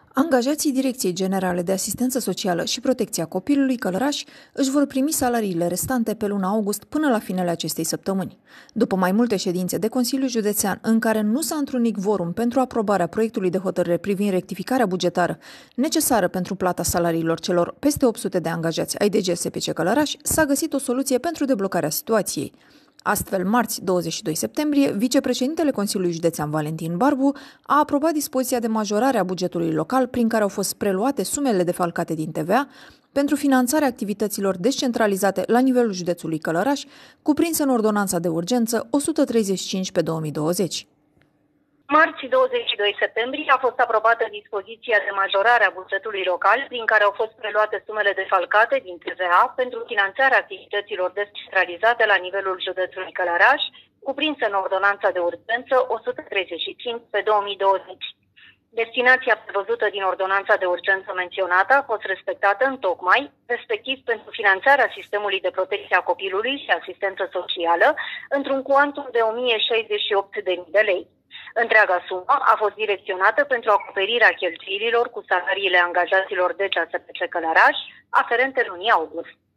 Angajații Direcției Generale de Asistență Socială și Protecția Copilului Călăraș își vor primi salariile restante pe luna august până la finele acestei săptămâni. După mai multe ședințe de Consiliu Județean în care nu s-a întrunit vorum pentru aprobarea proiectului de hotărâre privind rectificarea bugetară necesară pentru plata salariilor celor peste 800 de angajați ai DGSPC Călăraș, s-a găsit o soluție pentru deblocarea situației. Astfel, marți 22 septembrie, vicepreședintele Consiliului Județean Valentin Barbu a aprobat dispoziția de majorare a bugetului local prin care au fost preluate sumele defalcate din TVA pentru finanțarea activităților descentralizate la nivelul județului Călăraș, cuprinsă în ordonanța de urgență 135 pe 2020. Marți 22 septembrie a fost aprobată dispoziția de majorare a bugetului local prin care au fost preluate sumele defalcate din TVA pentru finanțarea activităților descentralizate la nivelul județului Călăraș, cuprinsă în ordonanța de urgență 135 pe 2020. Destinația prevăzută din ordonanța de urgență menționată a fost respectată întocmai, respectiv pentru finanțarea sistemului de protecție a copilului și asistență socială, într-un cuantum de 1068.000 de lei. Întreaga sumă a fost direcționată pentru acoperirea cheltuielilor cu salariile angajaților DGSPC Călăraș, aferente lunii august.